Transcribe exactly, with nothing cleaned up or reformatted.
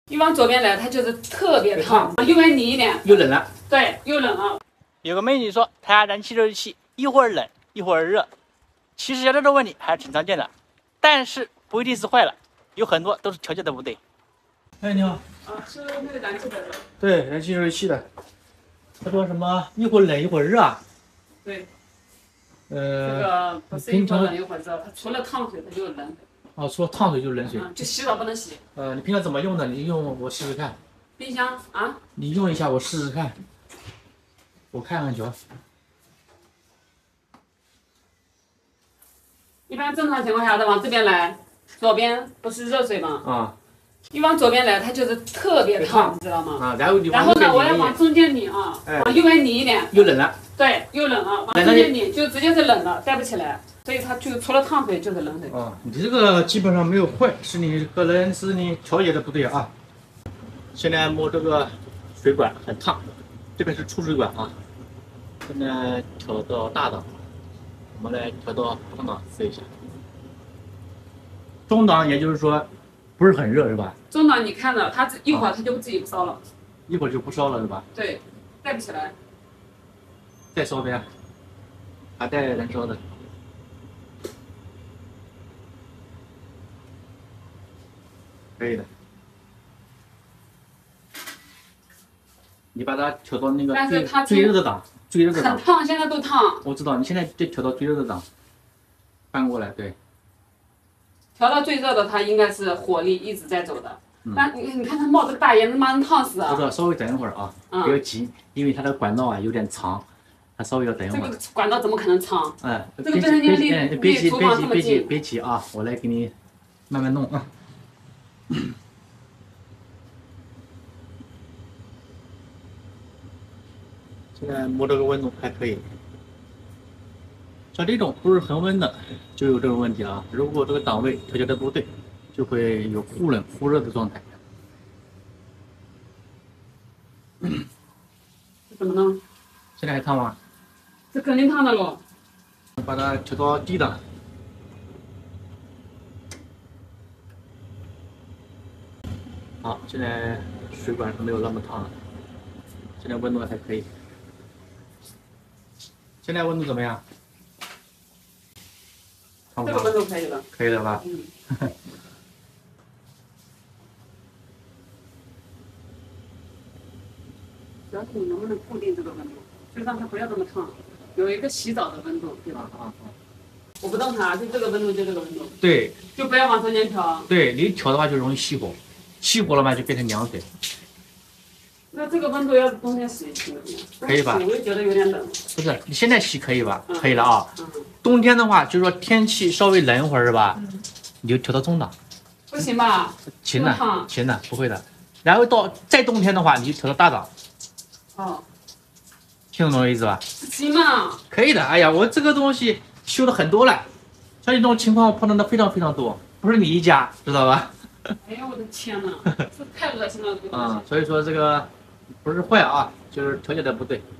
你往左边来，它就是特别烫，右边拧一点， 又冷了。 对，又冷了。 有个美女说，她家燃气热水器一会儿冷一会儿热，其实这个问题还是挺常见的，但是不一定是坏了，有很多都是调节的不对。 哎，你好。 啊，是那个燃气的。 对，燃气热水器的。他说什么一会儿冷一会儿热啊？ 对。 呃， 这个不是一会儿冷一会儿热，它除了烫水它就冷。 哦，除了烫水就是冷水。 嗯，就洗澡不能洗。 呃，你平常怎么用的？你用我试试看。 冰箱啊？ 你用一下，我试试看。我看看瞧。 一般正常情况下的往这边来，左边不是热水吗？ 啊。 你往左边来，它就是特别烫，你知道吗？ 啊，然后你然后呢，我要往中间拧啊， 哎、 往右边拧一点。 又冷了。 对，又冷了，往中间拧就直接是冷的，带不起来。所以它就除了烫水就是冷水。 哦，你这个基本上没有坏，是你可能是你调节的不对啊。现在摸这个水管很烫，这边是出水管啊。现在调到大档，我们来调到中档试一下。中档也就是说不是很热是吧？ 中档你看着它一会儿它就自己不烧了， 一会儿就不烧了是吧？ 对，带不起来。 再烧呗，还带燃烧的。可以的。你把它调到那个最最热的档，最热的档。 很烫，现在都烫。 我知道，你现在得调到最热的档，翻过来，对。 调到最热的，它应该是火力一直在走的。那、嗯、你你看它冒这个大烟，他妈能烫死啊！ 我知道，稍微等一会儿啊，嗯、不要急，因为它的管道啊有点长，它稍微要等一会儿。 这个管道怎么可能长？ 哎， 这个卫生间离离厨房这么近。 别急，别急啊！我来给你慢慢弄啊。现在摸这个温度还可以，像这种不是恒温的就有这种问题啊。如果这个档位调节的不对，就会有忽冷忽热的状态。 怎么弄？ 现在还烫吗？ 这肯定烫的喽。 把它调到低档。好，现在水管是没有那么烫了，现在温度还可以。现在温度怎么样？ 这个温度可以了。 可以了吧？ 嗯。主要是你能不能固定这个温度，就让它不要这么烫，有一个洗澡的温度，对吧？ 啊啊！ 我不动它，就这个温度，就这个温度。 对。 就不要往中间调。对， 你调的话就容易熄火，熄火了嘛就变成凉水。 那这个温度要是冬天洗行不行？ 可以吧？ 我也觉得有点冷。 不是，你现在洗可以吧？ 嗯、 可以了啊。嗯。冬天的话，就是说天气稍微冷一会儿是吧？嗯。你就调到中档。 不行吧？ 行的，行的，不会的。然后到再冬天的话，你就调到大档。 哦。 听懂我的意思吧？ 行嘛。 可以的。哎呀，我这个东西修了很多了，像这种情况碰到的非常非常多，不是你一家，知道吧？ 哎呀，我的天哪，这太恶心了，这个东西。 嗯，所以说这个不是坏啊，就是调节的不对。